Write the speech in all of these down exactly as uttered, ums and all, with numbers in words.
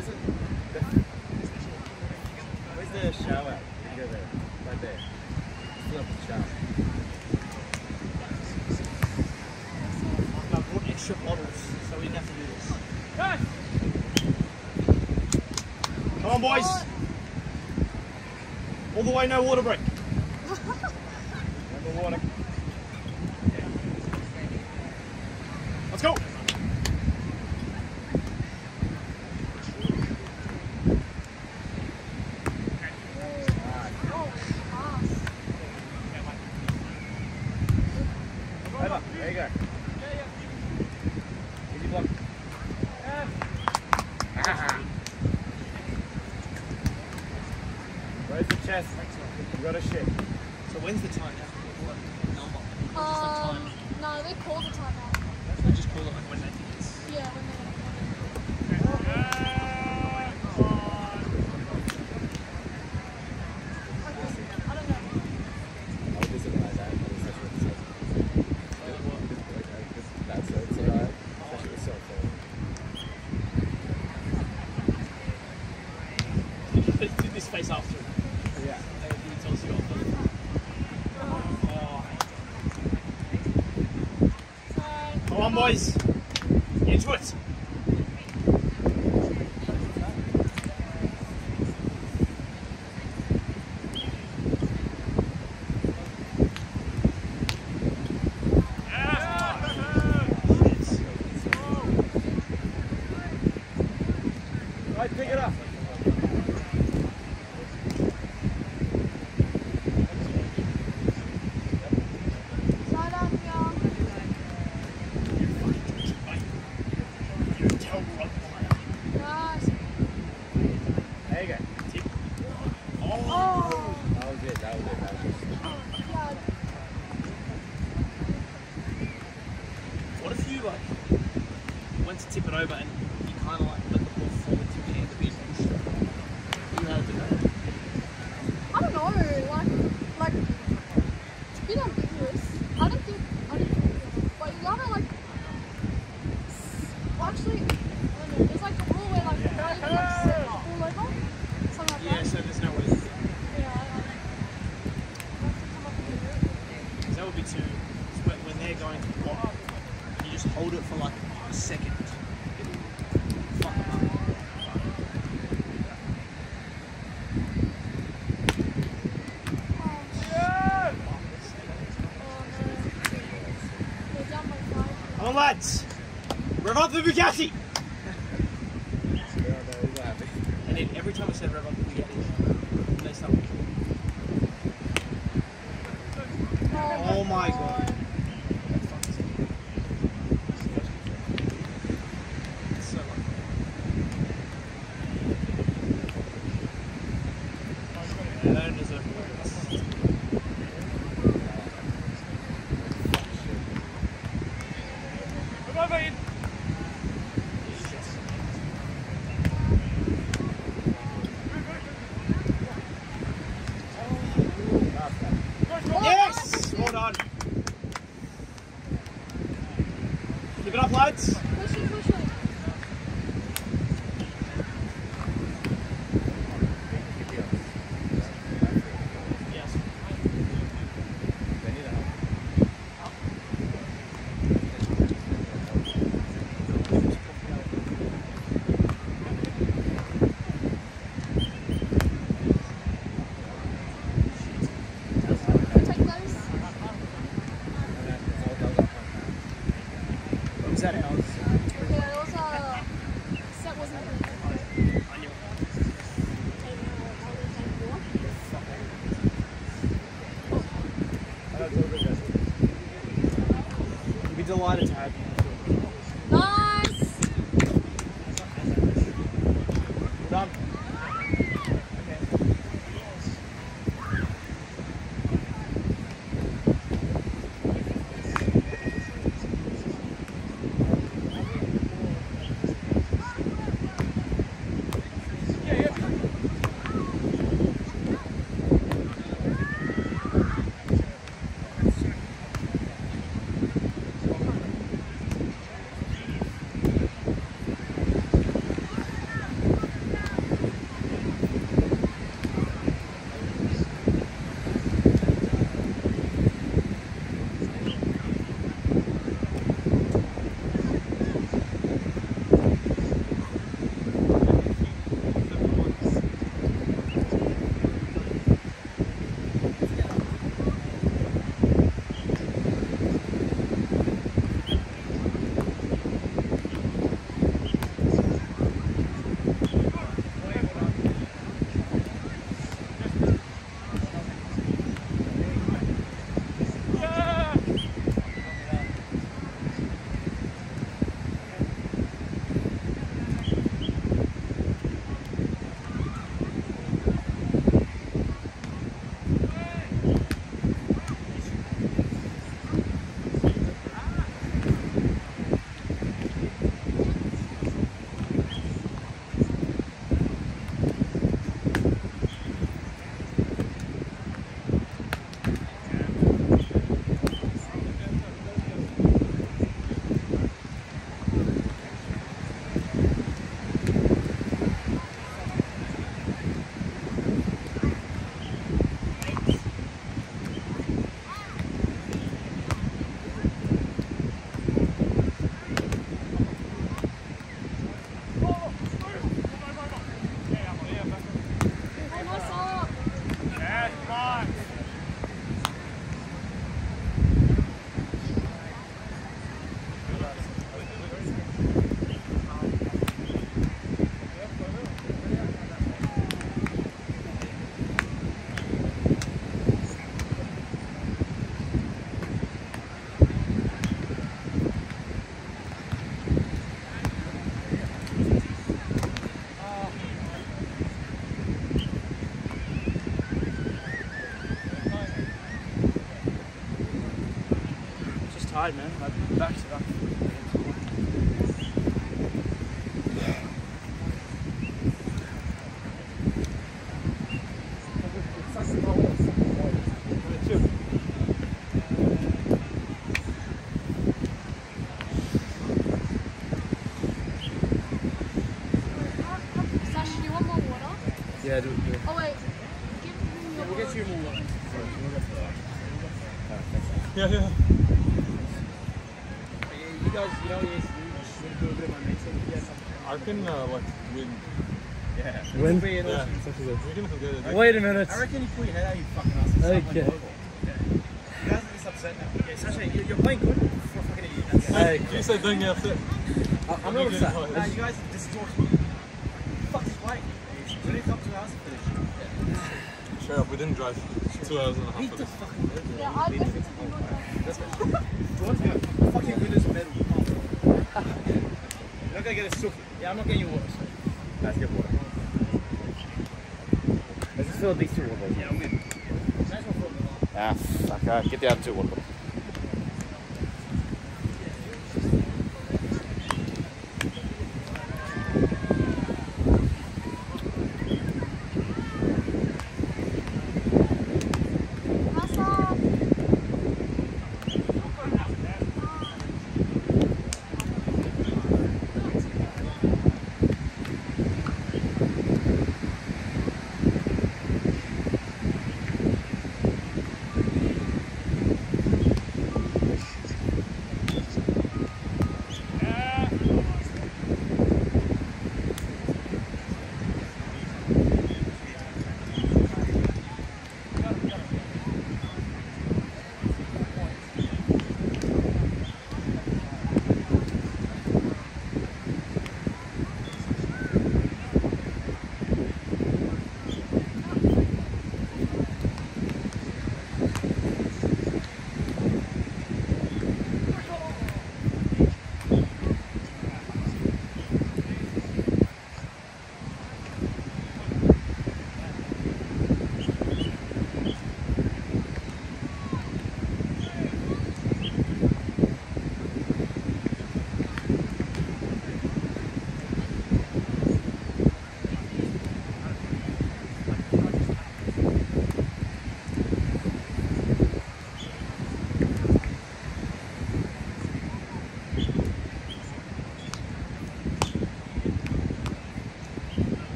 Where's it? Where's the shower? You go there. Right there. Fill up the shower. I brought extra bottles, so we didn't have to do this. Go! Come on, boys! All the way, no water break. No water. Let's go! There you go. Easy block. Where's the chest? You got a shit. So when's the time now? Um, no, they call the time out. They just call it like when they think it's... Yeah, when they I don't know. I would do something like that. That's what it says. That's what it's alright. Especially with cell phone. Do this face after. Yeah. He tells you off. Come on, boys. Into it. Right, pick it up. Side on, y'all. Nice. There you go. Tip. Oh. That was it, that was it, that was it. Oh, yeah. What if you like went to tip it over and you kind of like let the ball fall into your hand a bit and pushed it? You know how to do that? I don't know, like, like, it's a bit ambiguous. I don't think, I don't think, but you gotta, like, s- well, actually, I don't know, there's like a rule where, like, you gotta even, like, set the ball over, something like Yeah, that. so there's no way. Yeah, I don't know. I have to come up with a rule. Because that would be too. When, when they're going to block, you just hold it for like a second. Fuck them up. They're down by five. Come on, lads! Rev up the Bugatti! And then every time I said rev up the Bugatti, they start. Oh my god. It's so lucky. Yeah, they don't deserve points. Come on, mate! Yes! Well done. Keep it up, lads. Push it, push it. Yes. Take those. What was that, Alex? Yeah, there was a set wasn't good. I knew it. You'd be delighted to have you. Nice. Done. hard, man. Like, back to back. Sash, do you want more water? Yeah, do, do. Oh wait, give me your We'll get you more water. Yeah, yeah. But yeah, you guys, you know, yes, you just want to do a bit of momentum. Yeah, something. I can uh, like win. Yeah. Win? Be an Yeah, awesome- such as this. We can forget it. Wait a minute. I reckon you pull your head out, you fucking ass. It's Okay. unbelievable. Yeah. You guys are just upset now. Yeah, Sasha, you- you're playing good for a fucking idiot. That's it. Hey, You said don't get upset. I'm not upset. Nah, you guys are distorting. Fuck is playing. You only come two hours to finish. Shut up, we didn't drive two hours and a half Beat for the this. fucking medal. Yeah, I definitely do not know. That's it. George, gonna fucking win this medal. You're not gonna get a suki. Yeah, I'm not getting you water. So. Let's get water. Let's just fill these two waters. Yeah, I'm good. Nice one, bro. Ah, fuck. Uh, get the other two water. Massa.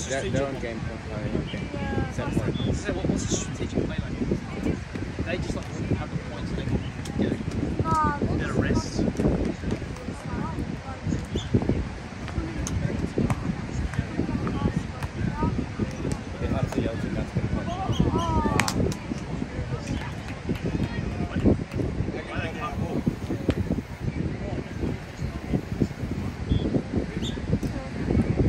a Their, strategic their own one. game plan. Their own game. Yeah, Set that's point. like- So what, what's the strategic play like? They just like have the points and they